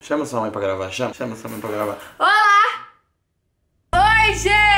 Chama sua mãe pra gravar, chama sua mãe pra gravar. Olá! Oi,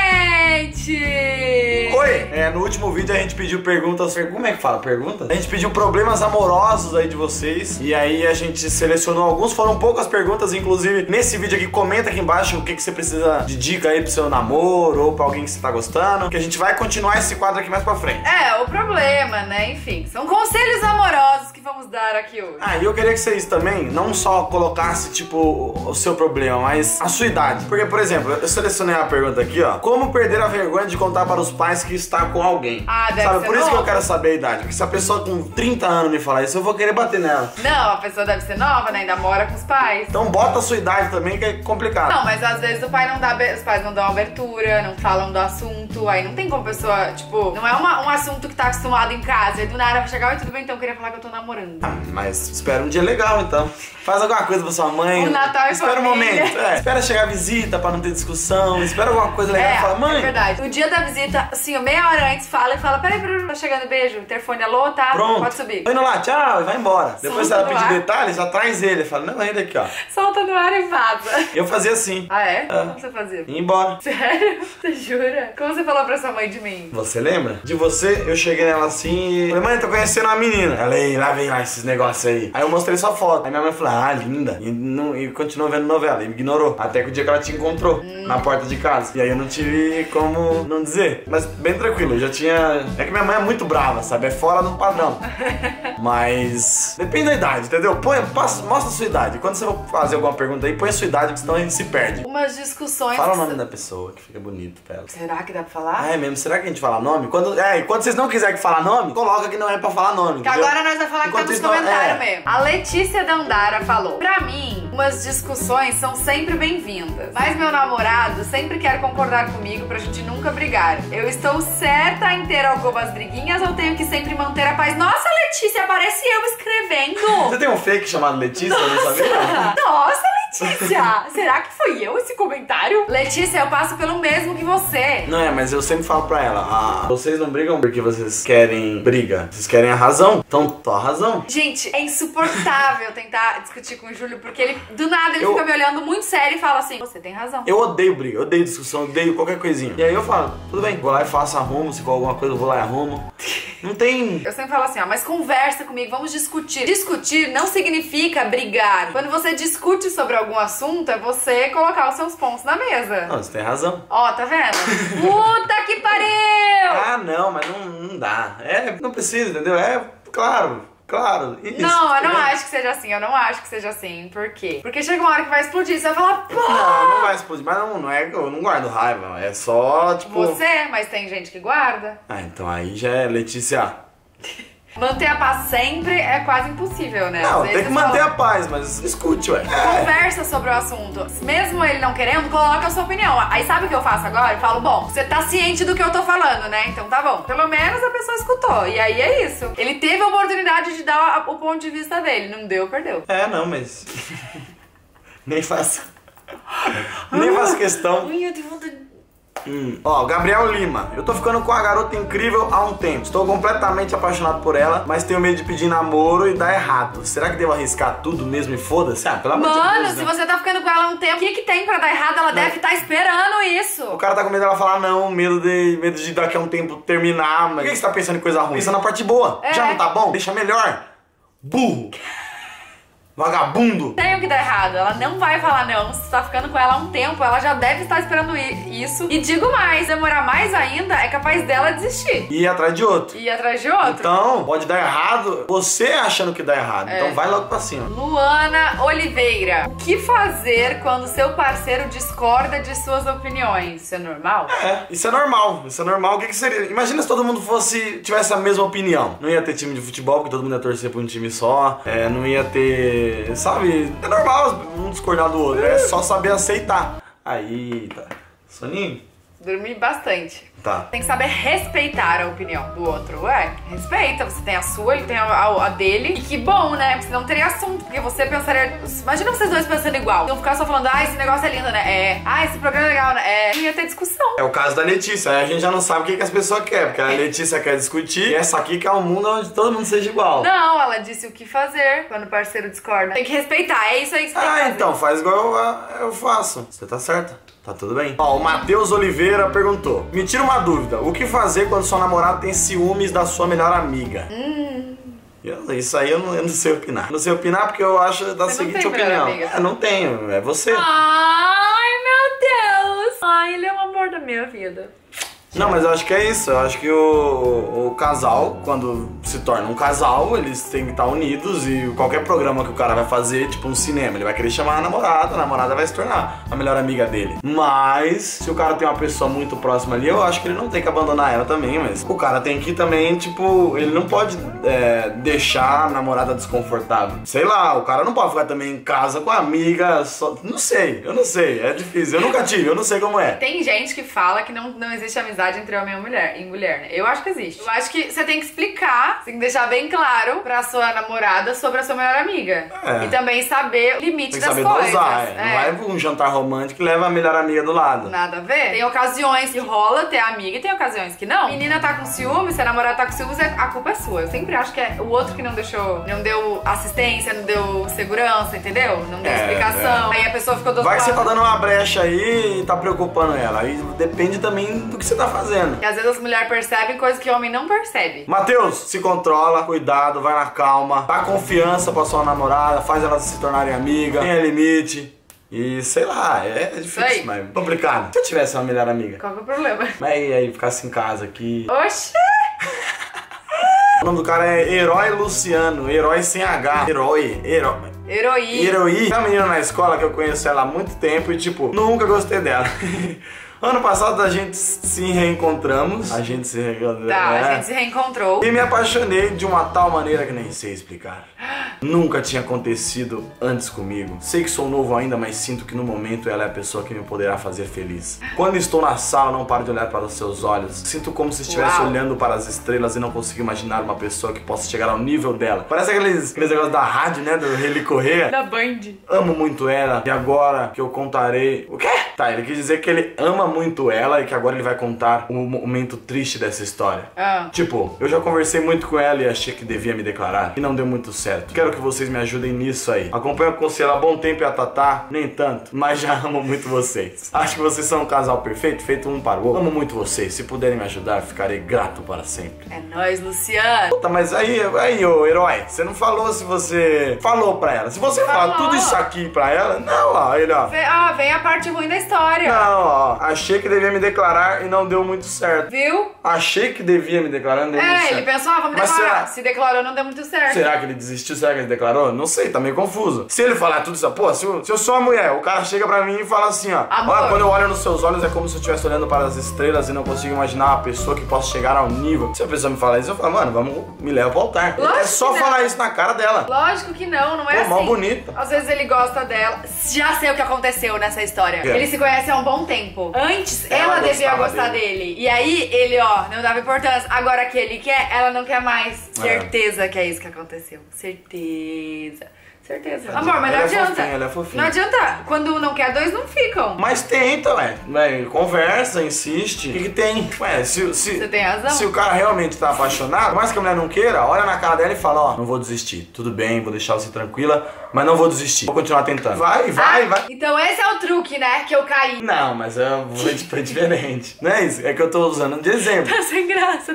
gente! Oi! No último vídeo a gente pediu perguntas. Como é que fala pergunta? A gente pediu problemas amorosos aí de vocês. E aí a gente selecionou alguns. Foram poucas perguntas, inclusive nesse vídeo aqui. Comenta aqui embaixo o que você precisa de dica aí pro seu namoro ou pra alguém que você tá gostando. Que a gente vai continuar esse quadro aqui mais pra frente. O problema, né? Enfim, são conselhos amorosos que vamos dar aqui hoje. E eu queria que vocês também não só colocassem, tipo, o seu problema, mas a sua idade. Porque, por exemplo, eu selecionei uma pergunta aqui, ó. Como perder a vergonha de contar para os pais que está com alguém? Deve Sabe, ser por isso novo. que eu quero saber a idade. Porque se a pessoa com 30 anos me falar isso, eu vou querer bater nela. Não, a pessoa deve ser nova, né? Ainda mora com os pais. Então bota a sua idade também, que é complicado. Não, mas às vezes os pais não dão abertura, não falam do assunto. Aí não tem como a pessoa, tipo, não é um assunto que tá acostumado em casa. Aí do nada vai chegar, oi, tudo bem? Então eu queria falar que eu tô namorando. Mas espera um dia legal, então. Faz alguma coisa pra sua mãe. O Natal e espera um família. momento. Espera chegar a visita pra não ter discussão. Espera alguma coisa legal e fala, mãe. É verdade. No dia da visita, assim, meia hora antes, fala, peraí, tá chegando, beijo. Interfone, alô, tá? Pronto. Pode subir. Indo lá, tchau, e vai embora. Depois se ela no pedir ar. detalhes, já traz ele. Fala, não, ainda aqui, ó. Solta no ar e vaza. Eu fazia assim. Ah, é? Como você fazia? Ia embora. Sério? Você jura? Como você falou pra sua mãe de mim? Você lembra? De você, eu cheguei nela assim e falei, mãe, tô conhecendo uma menina. Ela, lá vem lá esses negócios aí. Aí eu mostrei sua foto. Aí minha mãe falou, linda. E continuou vendo novela. E me ignorou. Até que o dia que ela te encontrou na porta de casa. E aí eu não tive como não dizer. Mas bem tranquilo, eu já tinha... É que minha mãe é muito brava, sabe? É fora do padrão. Mas depende da idade, entendeu? Mostra a sua idade. Quando você for fazer alguma pergunta aí, põe a sua idade, porque senão a gente se perde. Umas discussões... Fala o nome da pessoa, que fica bonito pra ela. Será que dá pra falar? É mesmo? Será que a gente fala nome? E quando vocês não quiserem falar nome, coloca que não é pra falar nome, Que entendeu? agora nós vamos falar que tá Enquanto nos isso, comentários mesmo. A Letícia Dandara falou: pra mim, umas discussões são sempre bem-vindas. Mas meu namorado sempre quer concordar comigo pra gente nunca brigar. Eu estou certa em ter algumas briguinhas ou tenho que sempre manter a paz? Nossa, Letícia, parece eu escrevendo! Você tem um fake chamado Letícia? Eu não sabia. Nossa, Letícia! Será que foi eu esse comentário? Letícia, eu passo pelo mesmo que você. Não mas eu sempre falo pra ela, vocês não brigam porque vocês querem briga. Vocês querem a razão. Então, tô a razão. Gente, é insuportável tentar discutir com o Júlio, porque ele, do nada, ele fica me olhando muito sério e fala assim, você tem razão. Eu odeio briga, eu odeio discussão, eu odeio qualquer coisinha. E aí eu falo, tudo bem, vou lá e faço, arrumo. Se for alguma coisa, eu vou lá e arrumo. Não tem... Eu sempre falo assim, mas conversa comigo, vamos discutir. Discutir não significa brigar. Quando você discute sobre algum assunto, é você colocar os seus pontos na mesa. Não, você tem razão. Ó, tá vendo? Puta que pariu! Não, mas não dá. Não precisa, entendeu? Claro, isso. Não, eu não acho que seja assim, eu não acho que seja assim. Por quê? Porque chega uma hora que vai explodir, você vai falar, pô! Não vai explodir, mas não é que eu não guardo raiva, é só, tipo... Você, mas tem gente que guarda. Então aí já é Letícia. Manter a paz sempre é quase impossível, né? Não, Às tem vezes que você manter fala, a paz, mas escute, ué. conversa sobre o assunto. Mesmo ele não querendo, coloca a sua opinião. Aí sabe o que eu faço agora? Eu falo, bom, você tá ciente do que eu tô falando, né? Então tá bom. Pelo menos a pessoa escutou. E aí é isso. Ele teve a oportunidade de dar o ponto de vista dele. Não deu, perdeu. Não, mas... Nem faço questão. Ui, eu tenho vontade... Ó, Gabriel Lima. Eu tô ficando com uma garota incrível há um tempo. Estou completamente apaixonado por ela, mas tenho medo de pedir namoro e dar errado. Será que devo arriscar tudo mesmo e foda-se? Pelo amor de Deus, Mano, né? se você tá ficando com ela há um tempo, o que tem pra dar errado? Ela deve estar esperando isso. O cara tá com medo dela falar não, medo de daqui a um tempo terminar. Mas por que você tá pensando em coisa ruim? Pensa na parte boa. Já não tá bom? Deixa melhor. Burro. Vagabundo! Tem o que dar errado, ela não vai falar não. Se tá ficando com ela há um tempo, ela já deve estar esperando isso. E digo mais, demorar mais ainda, é capaz dela desistir. E ir atrás de outro. Ir atrás de outro. Então, pode dar errado, você achando que dá errado. Então vai logo pra cima. Luana Oliveira. O que fazer quando seu parceiro discorda de suas opiniões? Isso é normal? Isso é normal. Isso é normal. O que seria? Imagina se todo mundo tivesse a mesma opinião. Não ia ter time de futebol, porque todo mundo ia torcer pra um time só. Não ia ter... Sabe? É normal um discordar do outro. É só saber aceitar. Aí, tá. Soninho? Dormir bastante. Tá. Tem que saber respeitar a opinião do outro. Ué, respeita. Você tem a sua, ele tem a dele. E que bom, né? Porque senão não teria assunto. Porque você pensaria... Imagina vocês dois pensando igual. Não ficar só falando, esse negócio é lindo, né? Esse programa é legal, né? Não ia ter discussão. É o caso da Letícia. Aí a gente já não sabe o que as pessoas querem. Porque a Letícia quer discutir. E essa aqui quer um mundo onde todo mundo seja igual. Não, ela disse o que fazer quando o parceiro discorda. Tem que respeitar. É isso aí que você tem que fazer. Então, faz igual eu faço. Você tá certa. Tá tudo bem. Ó, o Matheus Oliveira perguntou: me tira uma dúvida, o que fazer quando sua namorada tem ciúmes da sua melhor amiga? Isso aí eu não sei opinar. Não sei opinar porque eu acho da seguinte opinião. Não tenho, é você. Ai, meu Deus. Ai, ele é o amor da minha vida. Não, mas eu acho que é isso. Eu acho que o casal, quando se torna um casal, eles têm que estar unidos. E qualquer programa que o cara vai fazer, tipo um cinema, ele vai querer chamar a namorada vai se tornar a melhor amiga dele. Mas, se o cara tem uma pessoa muito próxima ali, eu acho que ele não tem que abandonar ela também. Mas o cara tem que também, tipo, ele não pode deixar a namorada desconfortável. Sei lá, o cara não pode ficar também em casa com a amiga só... Não sei, eu não sei, é difícil. Eu nunca tive, eu não sei como é. Tem gente que fala que não existe amizade entre homem e mulher, né? Eu acho que existe. Eu acho que você tem que explicar, você tem que deixar bem claro pra sua namorada sobre a sua melhor amiga. E também saber o limite das coisas. Tem que saber dosar, Não é um jantar romântico que leva a melhor amiga do lado. Nada a ver. Tem ocasiões que rola ter amiga e tem ocasiões que não. Menina tá com ciúmes, se a namorada tá com ciúmes, a culpa é sua. Eu sempre acho que é o outro que não deu assistência, não deu segurança, entendeu? Não deu explicação. Aí a pessoa ficou do outro lado. Vai que você tá dando uma brecha aí e tá preocupando ela. Aí depende também do que você tá fazendo. E às vezes as mulheres percebem coisas que o homem não percebe. Matheus, se controla, cuidado, vai na calma, dá confiança pra sua namorada, faz elas se tornarem amigas, tenha limite. E sei lá, é difícil, mas complicado. Se eu tivesse uma melhor amiga. Qual que é o problema? Mas aí ficasse em casa aqui. Oxi! O nome do cara é Herói Luciano, herói sem H. Herói. É uma menina na escola que eu conheço ela há muito tempo e tipo, nunca gostei dela. Ano passado a gente se reencontramos. A gente se reencontrou. E me apaixonei de uma tal maneira que nem sei explicar. Nunca tinha acontecido antes comigo. Sei que sou novo ainda, mas sinto que no momento ela é a pessoa que me poderá fazer feliz. Quando estou na sala, não paro de olhar para os seus olhos. Sinto como se estivesse olhando para as estrelas e não consigo imaginar uma pessoa que possa chegar ao nível dela. Parece aqueles negócios da rádio, né? Do Reli Corrêa. Da Band. Amo muito ela. E agora que eu contarei... O quê? Tá, ele quis dizer que ele ama muito ela e que agora ele vai contar o momento triste dessa história. Tipo, eu já conversei muito com ela e achei que devia me declarar. E não deu muito certo. Quero que vocês me ajudem nisso aí. Acompanho o Conselho há bom tempo e a Tatá, nem tanto, mas já amo muito vocês. Acho que vocês são um casal perfeito, feito um para o outro. Amo muito vocês. Se puderem me ajudar, ficarei grato para sempre. É nóis, Luciano. Puta, mas aí, ô herói, você não falou se você falou pra ela. Se você falar tudo isso aqui pra ela, não, ó, ele, ó. Vem a parte ruim da história. Não, ó, achei que devia me declarar e não deu muito certo. Viu? Achei que devia me declarar e não deu muito certo. Ele pensou, vamos declarar. Se declarou, não deu muito certo. Será que ele desistiu? Será que ele declarou? Não sei, tá meio confuso. Se ele falar tudo isso, pô, se eu sou uma mulher, o cara chega pra mim e fala assim, ó. Olha, quando eu olho nos seus olhos é como se eu estivesse olhando para as estrelas e não consigo imaginar uma pessoa que possa chegar ao nível. Se a pessoa me falar isso, eu falo, mano, me leva pro altar. É só falar isso na cara dela. Lógico que não é assim. Mó bonita. Às vezes ele gosta dela. Já sei o que aconteceu nessa história. Eles se conhecem há um bom tempo. Antes, ela devia gostar dele. E aí, ele, ó, não dava importância. Agora que ele quer, ela não quer mais. Certeza que é isso que aconteceu. Certeza. Amor, mas não adianta. Ela é fofinha. Não adianta. Quando não quer, dois não ficam. Mas tenta, ué. Conversa, insiste. O que tem? Ué, você tem razão. Se o cara realmente tá apaixonado, mais que a mulher não queira, olha na cara dela e fala, ó, não vou desistir. Tudo bem, vou deixar você tranquila, mas não vou desistir. Vou continuar tentando. Vai. Então esse é o truque, né? Que eu caí. Não, mas foi diferente. Não é isso? É que eu tô usando de exemplo. Tá sem graça.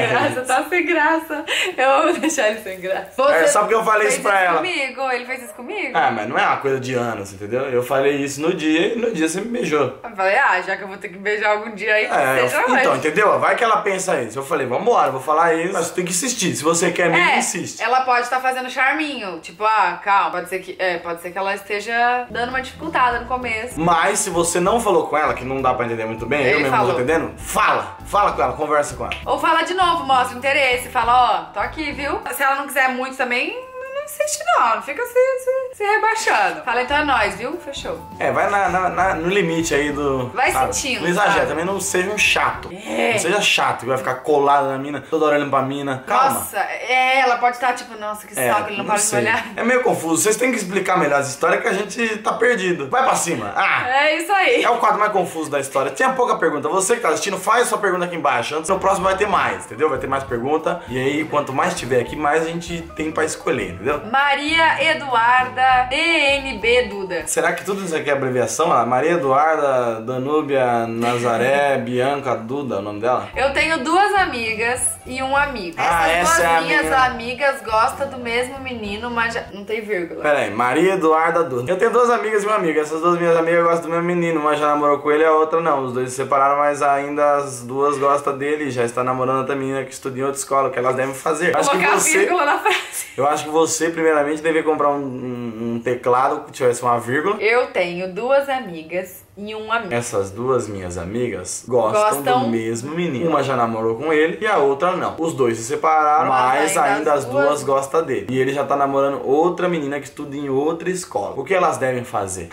Eu vou deixar ele sem graça. Só porque eu falei isso pra ela. Ele fez isso comigo? Mas não é uma coisa de anos, entendeu? Eu falei isso no dia e no dia você me beijou. Eu falei, já que eu vou ter que beijar algum dia aí, então, entendeu? Vai que ela pensa isso. Eu falei, vambora, vou falar isso, mas você tem que insistir. Se você quer mesmo, insiste. Ela pode estar fazendo charminho. Tipo, calma, pode ser que ela esteja dando uma dificultada no começo. Mas se você não falou com ela, que não dá pra entender muito bem, eu mesmo não tô entendendo, fala com ela, conversa com ela. Ou fala de novo, mostra o interesse, fala, ó, tô aqui, viu? Se ela não quiser muito também, não insiste não fica se rebaixando. Fala, então é nóis, viu? Fechou. Vai no limite aí do... Vai sentindo, não exagera, sabe? também não seja um chato. Não seja chato, que vai ficar colado na mina, toda hora olhando pra mina. Calma. Nossa, ela pode estar tipo, nossa, que saco, ele não para de olhar. É meio confuso, vocês têm que explicar melhor essa história que a gente tá perdido. Vai pra cima. É isso aí. É o quadro mais confuso da história. Tinha pouca pergunta. Você que tá assistindo, faz sua pergunta aqui embaixo. Antes, no próximo vai ter mais, entendeu? Vai ter mais pergunta. E aí, quanto mais tiver aqui, mais a gente tem pra escolher, entendeu? Maria Eduarda DNB Duda. Será que tudo isso aqui é abreviação? Maria Eduarda, Danúbia, Nazaré, Bianca, Duda, o nome dela? Eu tenho 2 amigas e um amigo. Essas duas minhas amigas gostam do mesmo menino, mas já... não tem vírgula. Pera aí, Maria Eduarda, Duda. Eu tenho 2 amigas e uma amiga. Essas 2 minhas amigas gostam do mesmo menino, mas já namorou com ele e a outra não. Os 2 se separaram, mas ainda as 2 gostam dele. Já está namorando outra menina que estuda em outra escola, o que elas devem fazer. Vou colocar a vírgula na frase. Eu acho que você, primeiramente, deveria comprar um teclado que tivesse uma vírgula. Eu tenho 2 amigas e um amigo. Essas 2 minhas amigas gostam do mesmo menino. Uma já namorou com ele e a outra não. Os 2 se separaram, mas ainda as 2 gostam dele. E ele já tá namorando outra menina que estuda em outra escola. O que elas devem fazer?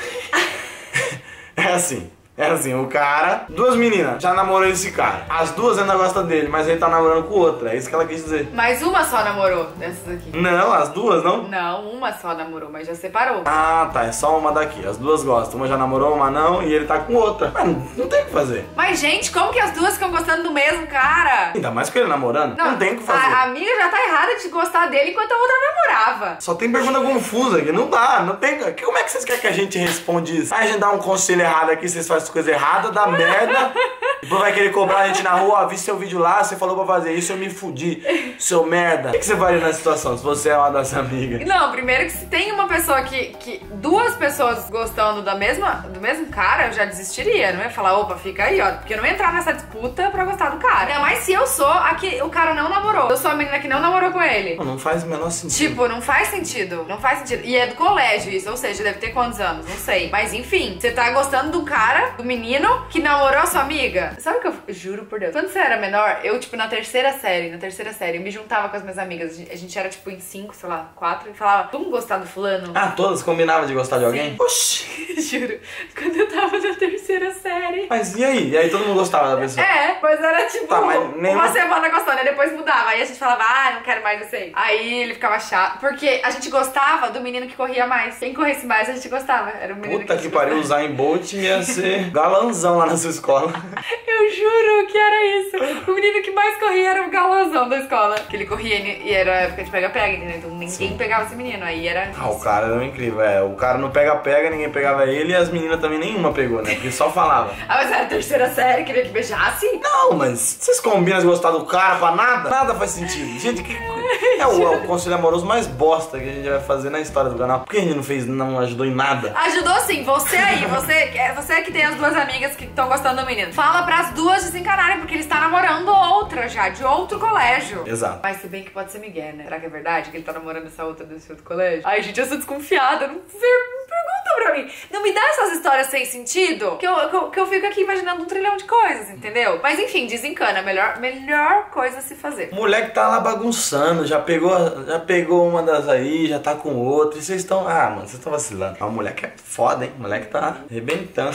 É assim, o cara... 2 meninas já namorou esse cara. As 2 ainda gostam dele, mas ele tá namorando com outra. É isso que ela quis dizer. Mas uma só namorou dessas aqui. Não, as 2 não? Não, uma só namorou, mas já separou. Ah, tá. É só uma daqui. As 2 gostam. Uma já namorou, uma não. E ele tá com outra. Mas não tem o que fazer. Mas, gente, como que as 2 ficam gostando do mesmo cara? Ainda mais com ele namorando. Não tem o que fazer. A amiga já tá errada de gostar dele enquanto a outra namorava. Só tem pergunta confusa aqui. Não dá. Não tem... Como é que vocês querem que a gente responda isso? Aí a gente dá um conselho errado aqui, vocês fazem coisa errada, dá merda. Depois vai querer cobrar a gente na rua. Vi seu vídeo lá, você falou pra fazer isso, eu me fudi. Seu merda. O que você faria nessa situação, se você é uma das amigas? Não, primeiro que se tem uma pessoa que 2 pessoas gostando do mesmo cara, eu já desistiria. Não ia falar, opa, fica aí, ó. Porque eu não ia entrar nessa disputa pra gostar do cara. Ainda mais se eu sou a que o cara não namorou. Eu sou a menina que não namorou com ele. Não faz o menor sentido. Tipo, não faz sentido. Não faz sentido. E é do colégio isso, ou seja, deve ter quantos anos? Não sei. Mas enfim, você tá gostando do cara, do menino, que namorou a sua amiga. Sabe o que eu juro por Deus? Quando você era menor, eu, tipo, na terceira série, eu me juntava com as minhas amigas. A gente era, tipo, em 5, sei lá, 4, e falava, vamos gostar do fulano? Ah, todas combinavam de gostar de alguém? Sim. Oxi! Juro. Quando eu tava na terceira série. Mas e aí? E aí todo mundo gostava da pessoa? Mas era tipo, Tá, mas nenhuma... uma semana gostando, e depois mudava. Aí a gente falava, não quero mais isso aí. Aí ele ficava chato. Porque a gente gostava do menino que corria mais. Quem corresse mais, a gente gostava. Era o menino Puta que pariu, usar em Bolt ia ser galanzão lá na sua escola. Eu juro que era isso. O menino que mais corria era o galãozão da escola. Que ele corria e era época de pega-pega, entendeu? Então ninguém pegava esse menino. Aí era... o cara era incrível. O cara no pega-pega, ninguém pegava ele e as meninas também nenhuma pegou, né? Porque só falava. Mas era a terceira série, queria que beijasse? Não, mas vocês combinam de gostar do cara pra nada? Nada faz sentido. Gente, é o conselho amoroso mais bosta que a gente vai fazer na história do canal. Por que a gente não ajudou em nada? Ajudou sim. Você aí, você que tem as 2 amigas que estão gostando do menino. Fala pras 2 desencanarem, porque ele está namorando outra já, de outro colégio. Exato. Mas se bem que pode ser Miguel, né? Será que é verdade que ele tá namorando essa outra desse outro colégio? Ai, gente, eu sou desconfiada. Não pergunta pra mim. Não me dá essas histórias sem sentido, que eu fico aqui imaginando 1 trilhão de coisas, entendeu? Mas enfim, desencana. Melhor coisa a se fazer. O moleque tá lá bagunçando, já pegou uma das aí, já tá com outra. E vocês estão... mano, vocês estão vacilando. O moleque é foda, hein? O moleque tá arrebentando.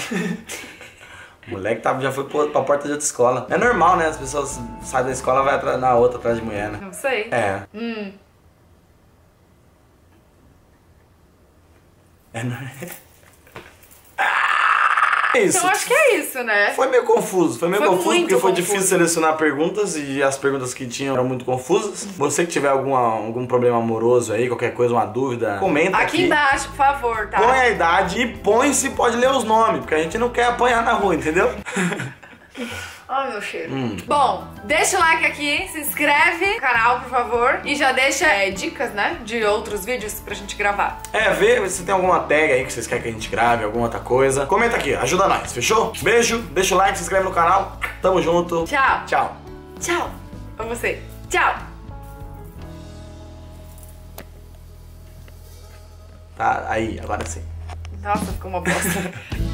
O moleque já foi pra porta de outra escola. É normal, né? As pessoas saem da escola e vai na outra atrás de mulher, né? Não sei. É isso. Então acho que é isso, né? Foi meio confuso, porque muito foi confuso. difícil selecionar perguntas e as perguntas que tinham eram muito confusas. Você que tiver algum problema amoroso aí, qualquer coisa, uma dúvida, comenta aqui embaixo, por favor, tá? Põe a idade e põe se pode ler os nomes, porque a gente não quer apanhar na rua, entendeu? Ó, meu cheiro. Bom, deixa o like aqui, se inscreve no canal, por favor. E já deixa dicas, né, de outros vídeos pra gente gravar. Vê se tem alguma tag aí que vocês querem que a gente grave, alguma outra coisa. Comenta aqui, ajuda nós, fechou? Beijo, deixa o like, se inscreve no canal. Tamo junto. Tchau. Tchau. Tchau. Pra você. Tchau. Tá, aí, agora sim. Nossa, ficou uma bosta.